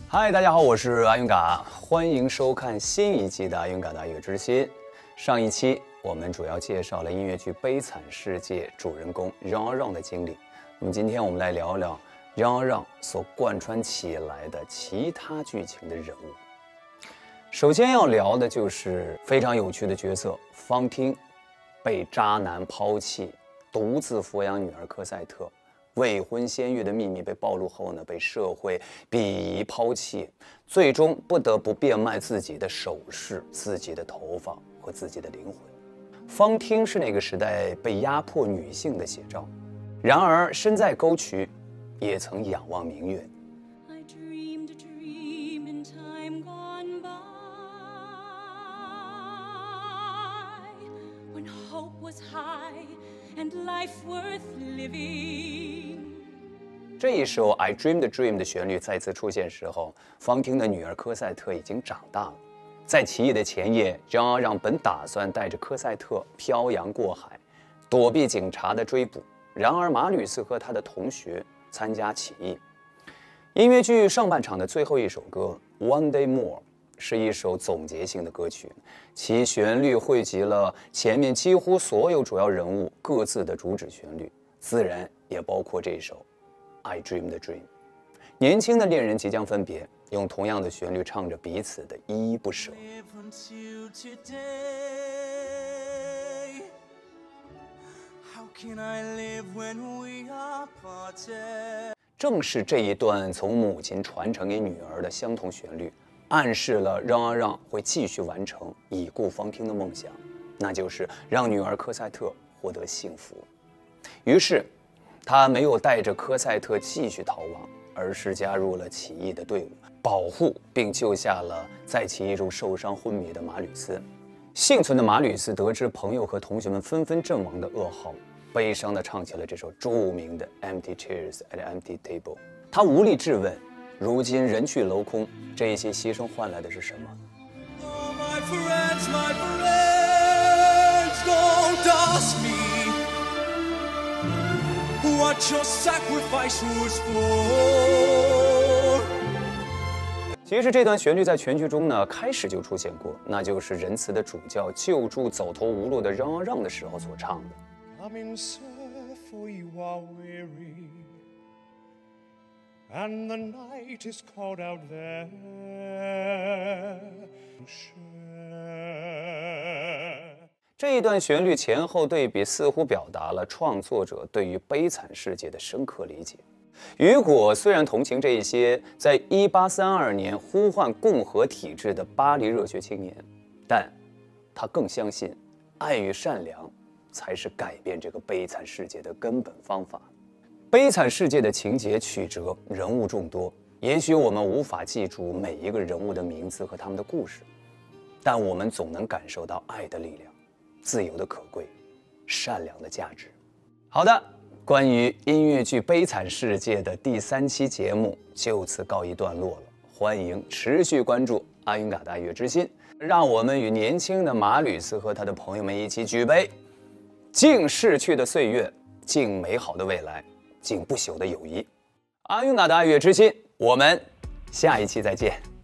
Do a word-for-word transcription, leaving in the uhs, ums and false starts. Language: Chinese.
嗨，大家好，我是阿云嘎，欢迎收看新一期的阿云嘎的爱乐之心。上一期我们主要介绍了音乐剧《悲惨世界》主人公让阿让的经历。那么今天我们来聊聊让阿让所贯穿起来的其他剧情的人物。首先要聊的就是非常有趣的角色方汀，被渣男抛弃，独自抚养女儿科赛特。未婚先孕的秘密被暴露后呢，被社会鄙夷抛弃，最终不得不变卖自己的首饰、自己的头发和自己的灵魂。方汀是那个时代被压迫女性的写照，然而身在沟渠，也曾仰望明月。And life worth living。 这一首 I Dreamed a Dream 的旋律再次出现时候，方汀的女儿科赛特已经长大了。在起义的前夜，让阿让本打算带着科赛特漂洋过海，躲避警察的追捕。然而马吕斯和他的同学参加起义。音乐剧上半场的最后一首歌 One Day More是一首总结性的歌曲，其旋律汇集了前面几乎所有主要人物各自的主旨旋律，自然也包括这首 I Dreamed a Dream。 年轻的恋人即将分别，用同样的旋律唱着彼此的依依不舍。正是这一段从母亲传承给女儿的相同旋律，暗示了让阿让会继续完成已故方汀的梦想，那就是让女儿科赛特获得幸福。于是他没有带着科赛特继续逃亡，而是加入了起义的队伍，保护并救下了在起义中受伤昏迷的马吕斯。幸存的马吕斯得知朋友和同学们纷纷阵亡的噩耗，悲伤地唱起了这首著名的 Empty Chairs at an Empty Table。 他无力质问，如今人去楼空，这些牺牲换来的是什么？ Oh, my friends, my friends, don't ask me what your sacrifice was for。 其实这段旋律在全剧中呢开始就出现过，那就是仁慈的主教救助走投无路的让阿让的时候所唱的。 Come in, sir, for you are weary, and the night is cold out there. Share. 这一段旋律前后对比，似乎表达了创作者对于悲惨世界的深刻理解。雨果虽然同情这一些在一八三二年呼唤共和体制的巴黎热血青年，但他更相信爱与善良才是改变这个悲惨世界的根本方法。悲惨世界的情节曲折，人物众多，也许我们无法记住每一个人物的名字和他们的故事，但我们总能感受到爱的力量、自由的可贵、善良的价值。好的，关于音乐剧《悲惨世界》的第三期节目就此告一段落了。欢迎持续关注阿云嘎的爱乐之心，让我们与年轻的马吕斯和他的朋友们一起举杯，敬逝去的岁月，敬美好的未来，敬不朽的友谊。阿云嘎的爱乐之心，我们下一期再见。